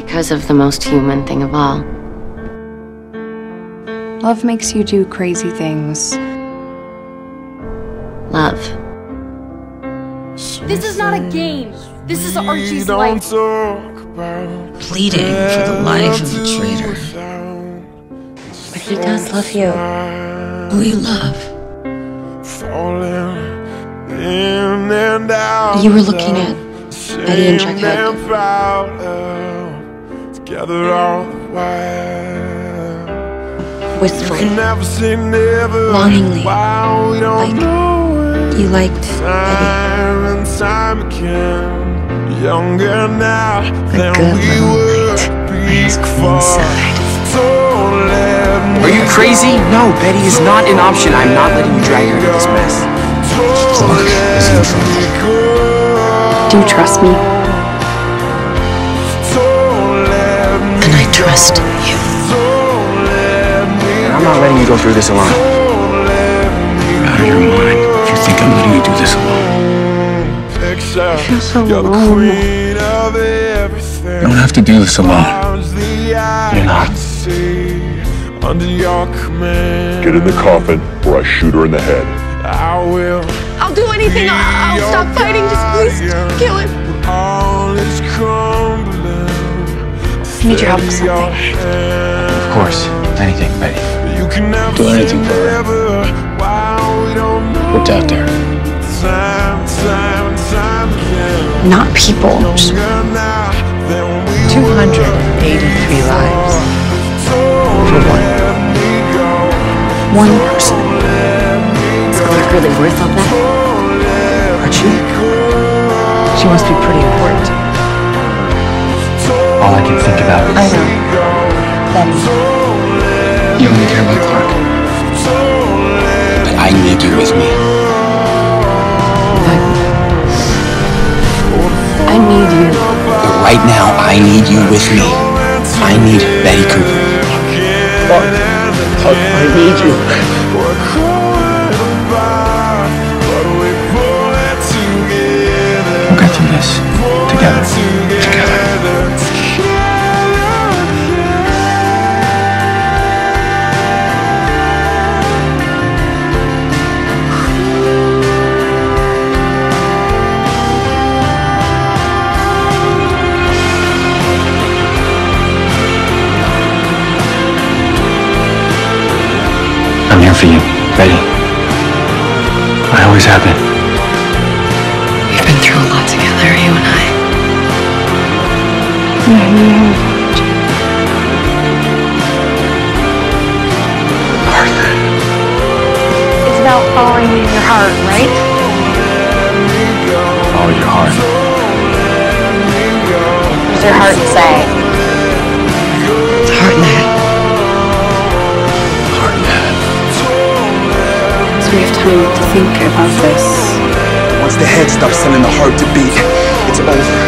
because of the most human thing of all. Love makes you do crazy things. Love. This is not a game. This is Archie's life. Pleading for the life of a traitor. But he does love you. Who you love? You were looking at Eddie and Jughead. Wistfully. Longingly. Like you liked Eddie. A good little light blaze inside. Are you crazy? No, Betty is not an option. I'm not letting you drag her into this mess. Clarke is in trouble. Do you trust me? And I trust you. And I'm not letting you go through this alone. You're out of your mind if you think I'm letting you do this alone. I feel so alone. You don't have to do this alone. You're not. Get in the coffin or I shoot her in the head. I'll do anything. I'll stop fighting. Just please kill him. I need your help with something. Of course. Anything, Betty. Do anything for her. What's out there? Not people. 283 lives. For One person. Is Clarke really worth all that? Archie? She must be pretty important. All I can think about is... I know. Betty. You only care about Clarke. But I need you with me. I need you. But right now, I need you with me. I need Betty Cooper. Clarke, I need you. We'll get through this. Together. Together. I'm here for you, Betty. I always have been. We've been through a lot together, you and I. It's about following your heart, right? Follow your heart. What does your heart say? It's heart in the head. Heart and head. So we have time to think about this. Once the head stops telling the heart to beat, it's over.